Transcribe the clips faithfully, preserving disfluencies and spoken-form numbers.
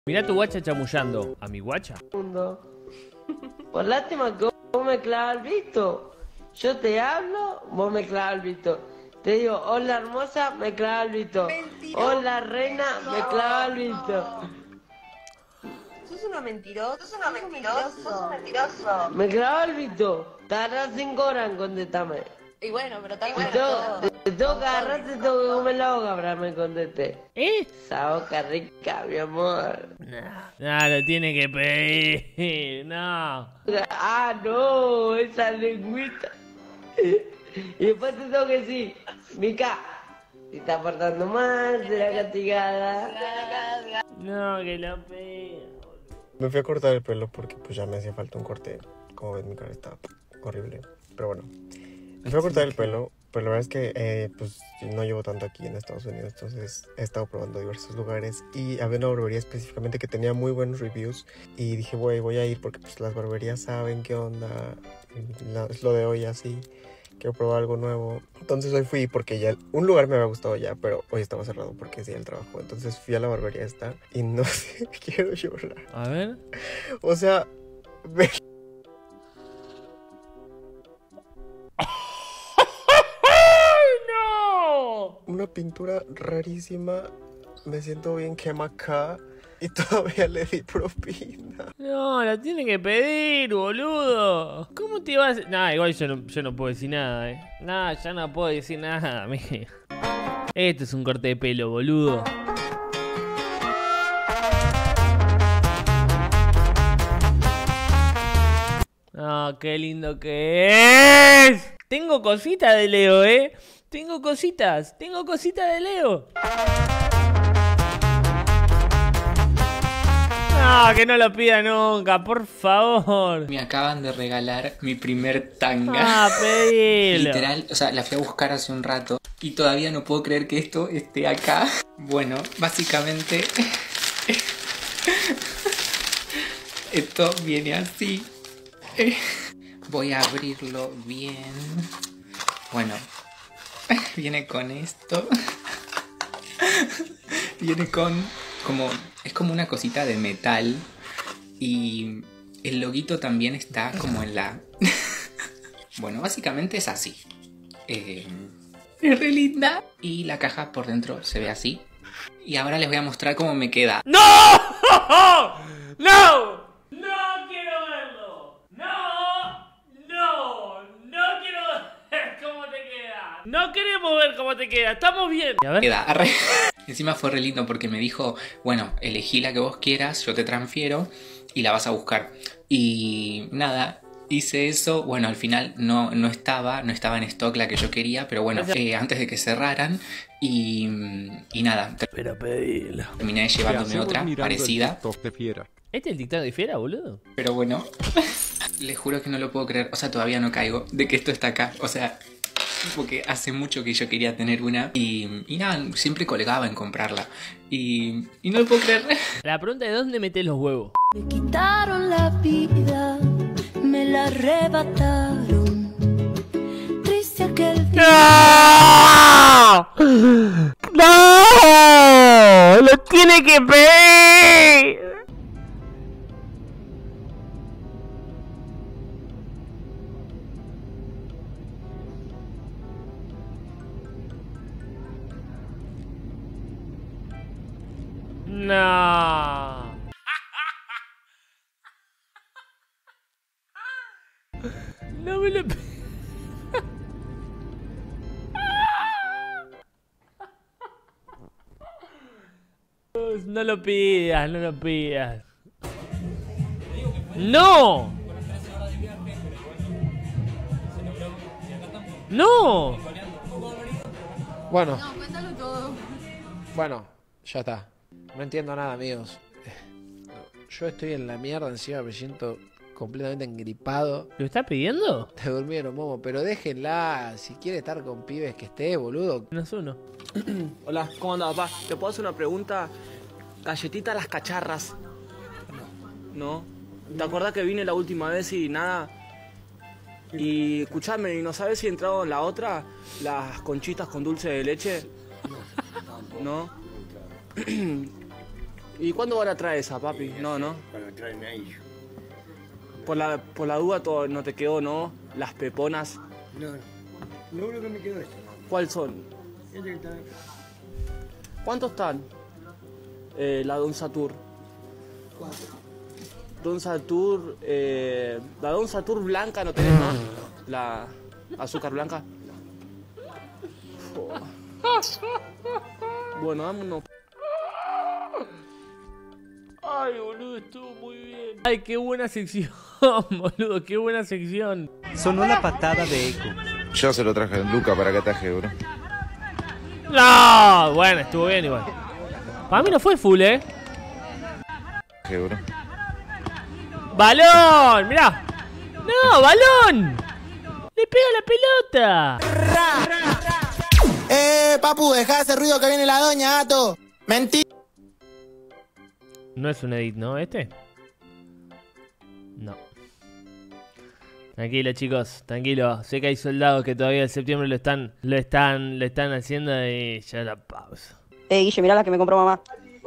Mirá tu guacha chamullando. ¿A mi guacha? Por lástima que vos me clavas el visto. Yo te hablo, vos me clavas el visto. Te digo, hola hermosa, me clavas el visto. Hola reina, me clavas el visto. Sos una mentirosa, sos una mentiroso, sos un mentiroso. Me clavas el visto. Tardás cinco horas en contestarme. Y bueno, pero tal Y bueno. to- te tengo que agarrar, te tengo que comer la boca para que me contesté. ¿Eh? Esa boca rica, mi amor. No, lo tiene que pedir. No. Ah, no, esa lengüita. Y después te tengo que decir, Mica, si está portando mal, será castigada. No, que lo pida. Me fui a cortar el pelo porque pues ya me hacía falta un corte. Como ven, mi cara está horrible. Pero bueno, me fui a cortar el pelo. Pero la verdad es que eh, pues no llevo tanto aquí en Estados Unidos. Entonces he estado probando diversos lugares. Y había una barbería específicamente que tenía muy buenos reviews. Y dije, güey, voy a ir porque pues las barberías saben qué onda. La- es lo de hoy así. Quiero probar algo nuevo. Entonces hoy fui porque ya un lugar me había gustado ya, pero hoy estaba cerrado porque sí el trabajo. Entonces fui a la barbería esta y no sé, quiero llorar. A ver. O sea, ve- ¡No! una pintura rarísima. Me siento bien quema acá y todavía le di propina. No, la tiene que pedir, boludo. ¿Cómo te vas? Nah, igual yo no, yo no puedo decir nada, eh. Nah, ya no puedo decir nada, amigo. Esto es un corte de pelo, boludo. Ah, qué lindo que es. Tengo cositas de Leo, eh. Tengo cositas, tengo cositas de Leo. No, que no lo pida nunca, por favor. Me acaban de regalar mi primer tanga. Ah, pedilo. Literal, o sea, la fui a buscar hace un rato y todavía no puedo creer que esto esté acá. Bueno, básicamente esto viene así. Voy a abrirlo bien. Bueno, viene con esto. Viene con como es como una cosita de metal y el loguito también está como en la... Bueno, básicamente es así. Eh, es re linda. Y la caja por dentro se ve así. Y ahora les voy a mostrar cómo me queda. ¡No! ¡No! ¡No quiero verlo! ¡No! ¡No! ¡No quiero ver cómo te queda! ¡No queremos ver cómo te queda! ¡Estamos bien! A ver. Queda arre. Encima fue re lindo porque me dijo, bueno, elegí la que vos quieras, yo te transfiero y la vas a buscar. Y nada, hice eso. Bueno, al final no, no estaba, no estaba en stock la que yo quería, pero bueno, eh, antes de que cerraran y, y nada, Pero pedilo. terminé llevándome otra parecida. ¿Este es el TikTok de Fiera, boludo? Pero bueno, les juro que no lo puedo creer, o sea, todavía no caigo de que esto está acá, o sea... Porque hace mucho que yo quería tener una y, y nada, siempre colgaba en comprarla. Y, y no lo puedo creer. La pregunta es ¿dónde metes los huevos? Me quitaron la vida, me la arrebataron. Triste aquel día. ¡No! ¡No! ¡Lo tiene que pedir! No. No me lo... No lo pidas, no lo pidas. ¡No! ¡No! Bueno, No, cuéntalo todo. bueno, ya está. No entiendo nada, amigos. Yo estoy en la mierda encima, me siento completamente engripado. ¿Lo está pidiendo? Te durmieron, momo, pero déjenla. Si quiere estar con pibes, que esté, boludo. Menos uno. Hola, ¿cómo andas, papá? ¿Te puedo hacer una pregunta? Galletita las cacharras. No. ¿Te acordás que vine la última vez y nada? Y escuchame, ¿y no sabes si entraron la otra? Las conchitas con dulce de leche. No. ¿Y cuándo van a traer esa, papi? No, ¿no? Para traerme a ellos. Por la, por la duda todo, no te quedó, ¿no? Las peponas. No, no. Lo único que me quedó es esto. ¿Cuáles son? Este que está acá. ¿Cuántos están? Eh, la Don Satur. Cuatro. Don Satur, eh, la Don Satur blanca no tenés más. La azúcar blanca. Oh. Bueno, vámonos. Ay, boludo, estuvo muy bien. Ay, qué buena sección, boludo, qué buena sección. Sonó la patada de eco. Yo se lo traje a Luca para que ataje, bro. No, bueno, estuvo bien igual. Para mí no fue full, eh. Bro. ¡Balón! ¡Mirá! ¡No, balón! ¡Le pega la pelota! Eh, papu, deja ese ruido que viene la doña, gato. Mentí. No es un edit, ¿no? ¿Este? No. Tranquilo, chicos, tranquilo. Sé que hay soldados que todavía en septiembre lo están, lo están, lo están haciendo y ya la pausa. Eh, Guille, mirá la que me compró mamá.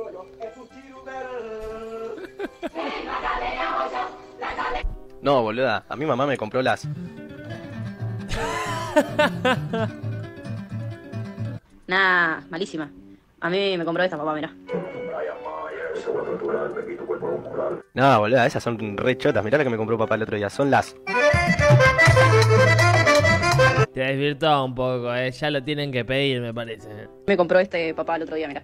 No, boluda, a mi mamá me compró las... Nah, malísima. A mí me compró esta, papá, mirá. No, boluda, esas son re chotas. Mirá la que me compró papá el otro día. Son las... Te desvirtuó un poco, eh. Ya lo tienen que pedir, me parece. eh. Me compró este papá el otro día, mirá.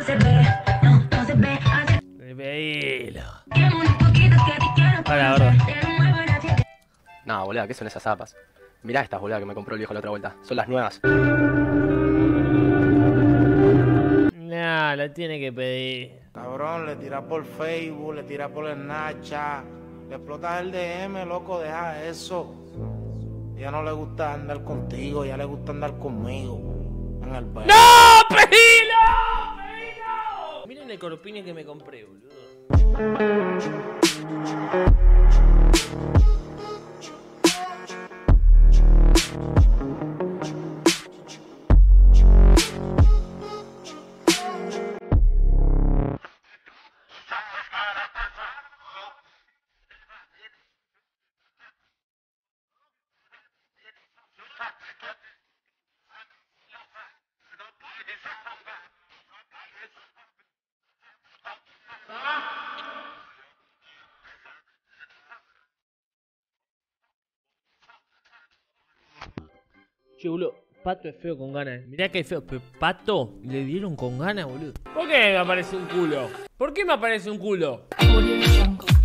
Pedilo. Para, verdad. No, boluda, ¿qué son esas zapas? Mirá estas, boluda, que me compró el viejo la otra vuelta. Son las nuevas. No, lo tiene que pedir. Cabrón, le tiras por Facebook, le tiras por el Snapchat, le explotas el D M, loco, deja eso. Ya no le gusta andar contigo, ya le gusta andar conmigo. En el baile. ¡No! ¡Pedilo! ¡Pedilo! Miren el corpiño que me compré, boludo. Che, boludo, Pato es feo con ganas. Mirá que es feo, pero Pato le dieron con ganas, boludo. ¿Por qué me aparece un culo? ¿Por qué me aparece un culo?